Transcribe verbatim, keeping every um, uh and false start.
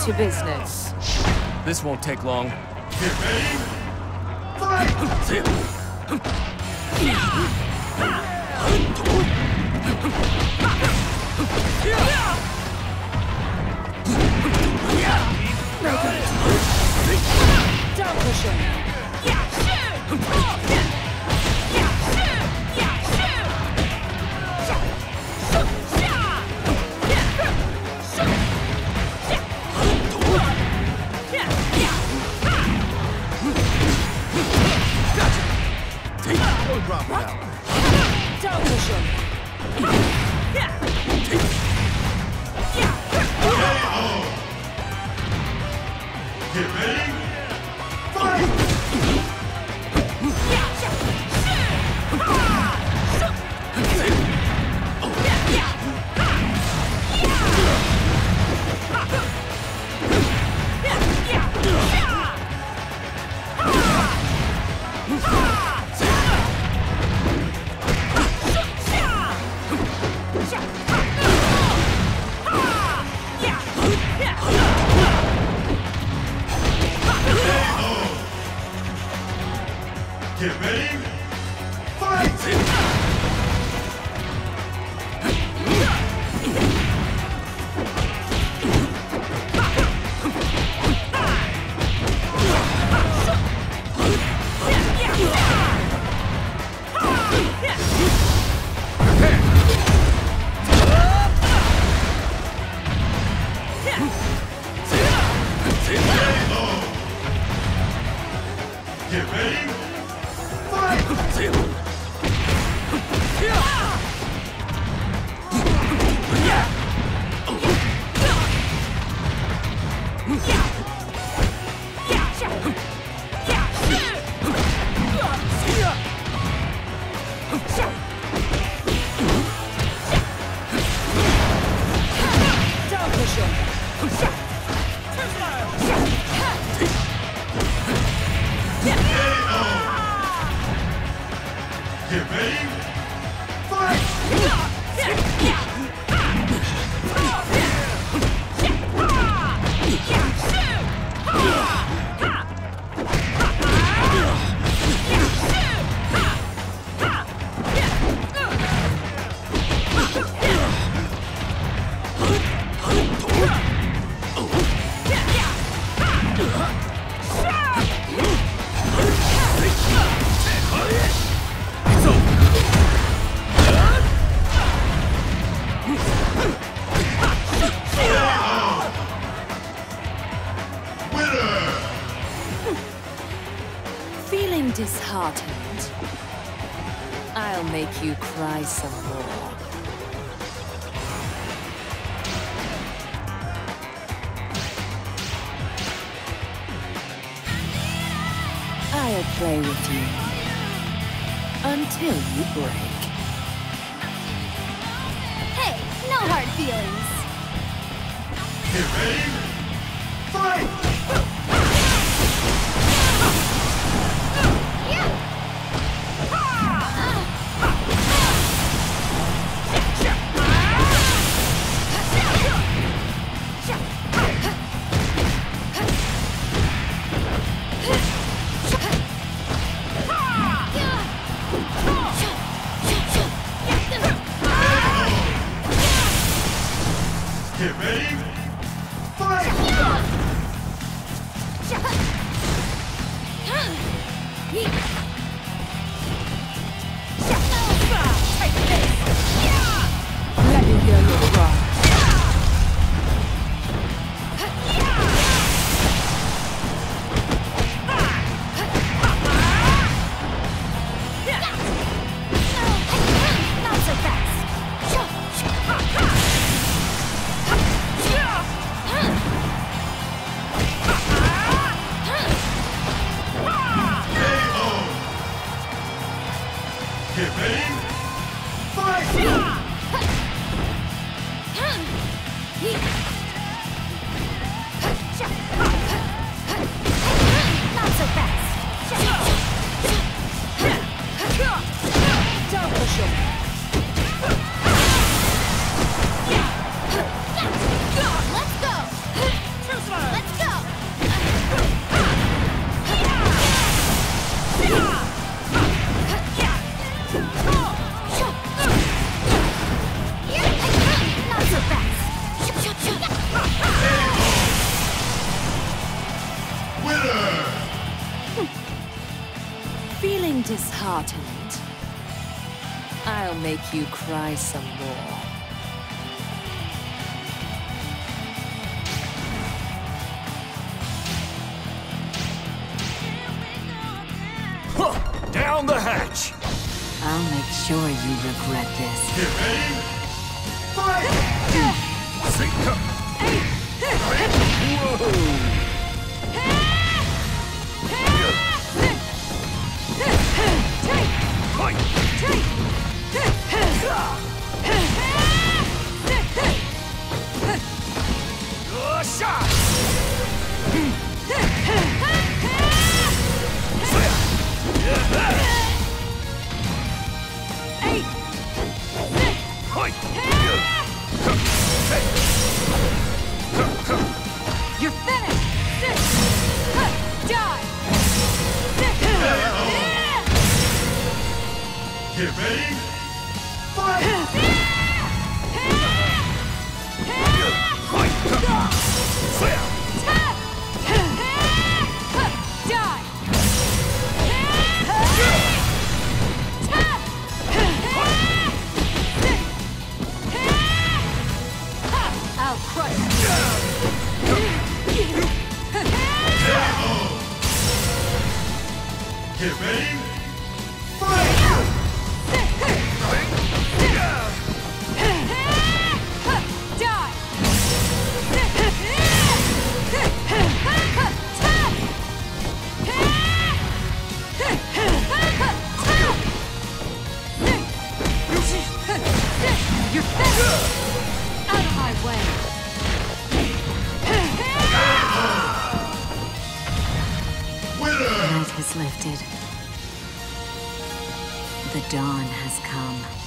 to business. This won't take long. Get ready. Fight! Don't push him. Don't drop it out. Don't push him. Get ready. Fight! Get ready. Fight! Get ready. Fight! Don't push him. Get ready. Fight! Feeling disheartened? I'll make you cry some more. I'll play with you until you break. Hey, no hard feelings. Get ready. Fight! Get ready. Fight! Let me hear your cry. Not so fast. Get ready. Fight! Not so fast. Don't push him. Let's go. disheartened? I'll make you cry some more. Huh! Down the hatch! I'll make sure you regret this. Get ready. Fight! Sync up! Whoa! Fight! Good shot! You're finished! Die! Get ready. Fight! I'll crush you. Get ready. Fight! You're finished! Out of my way! Winner! The night has lifted. The dawn has come.